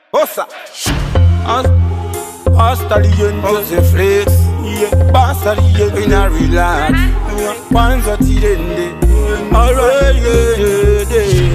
Ossa. Stallion just a flex. Yeah, stallion in a relax. Once at the end. Alright, yeah.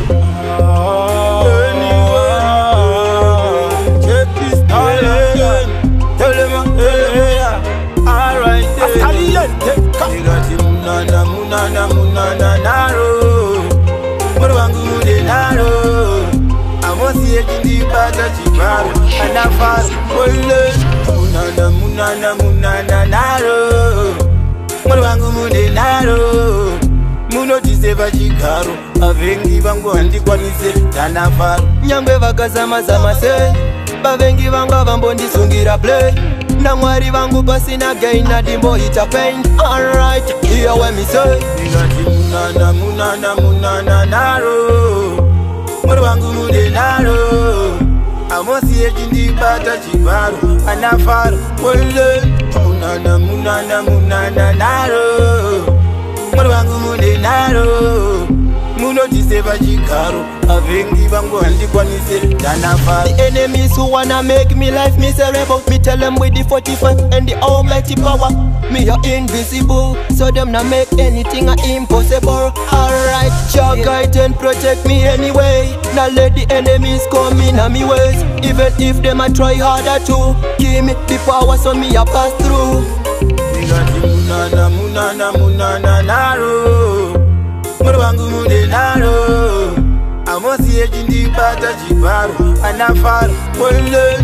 Check this stallion. Tell them, alright, stallion. You got him, Munana, naro. Murwangu mude naro. Amosi ekindi bata chibaru. Anafar, ole. Munana, naro. Murwangu mude naro. Muno tiseva chikaru. Avengi vangu handikwanise tanafaru. Nyangwe vakazama se. Bavengi vangu avambondisungira play. Na mwari vangu pasina gain na dimbo ita pain. Alright, hear what me say. Nigati Munana naro. Murwangu mude naro. Amosi ekindi bata chibaru. Anafar, ole. Munana naro. Murwangu mude naro. Muno tiseva chikaru. Avengi vangu handikwanise tanafaru. The enemies who wanna make me life miserable, me tell them with the 45 and the almighty power. Me are invisible, so them not make anything impossible. Alright, Jah guide and protect me anyway. Now let the enemies come in on me ways. Even if them a try harder to give me the power so me a pass through. Nigati Munana naro. Murwangu mude naro. Amosi ekindi bata chibaru. Anafar, ole.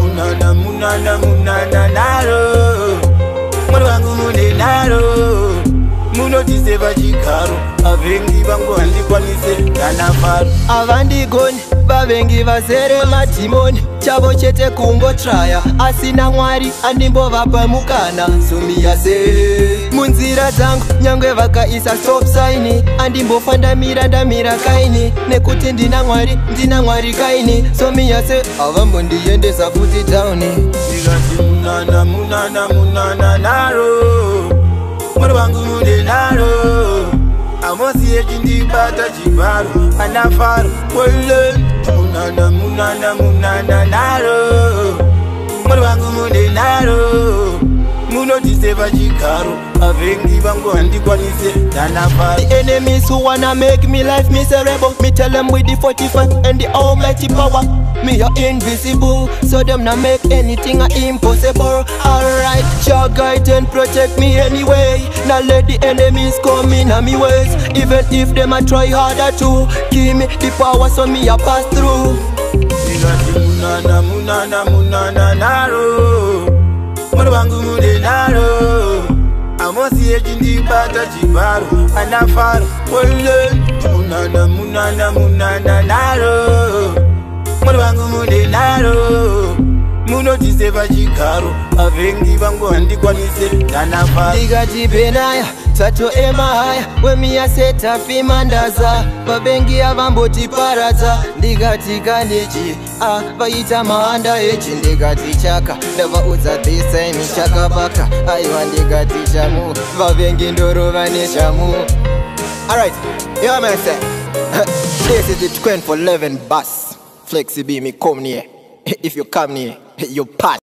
Munana naro. Murwangu mude naro. Muno tiseva chikaru. Avengi vangu handikwanise tanafaru. Avandi goni, bavengi vazere matimoni. Chavo chete kungo traya. Asina mwari, andimbo vapa mukana. Sumia se munzira zangu, nyangwe vaka isa stop sign. Andimbo fanda mira kaini. Nekuti ndina mwari kaini. Sumia se, avambo ndiyende safuti downi. Nigati Munana naro. Murwangu mude naro. Amosi ekindi bata chibaru. Anafar, ole. Munana naro. Murwangu mude naro. Muno tiseva chikaru. Avengi vangu handikwanise tanafaru. The enemies who wanna make me life miserable, me tell them with the 45 and the almighty power. Me are invisible, so them not make anything impossible. Alright, Jah guide and protect me anyway. Now let the enemies come in on me ways. Even if them a try harder to give me the power so me a pass through. Nigati Munana naro. Murwangu mude naro. Amosi ekindi bata chibaru. Anafar, ole. Munana naro. Murwangu mude naro. Muno tiseva chikaru. Avengi vangu handikwanise tanafaru. Ndigati benaya, tato emahaya. Wemi ya seta fimandaza. Babengi avamboti paraza. Ndigati kaniji, vaita mahanda echi. Ndigati chaka, neva uza tisa imi chaka baka. Aywa ndigati chamu, vabengi ndoro vane chamu. Alright, yeah man say. This is the 20 for 11 bus. Flexi B, me come near. If you come near, you pass.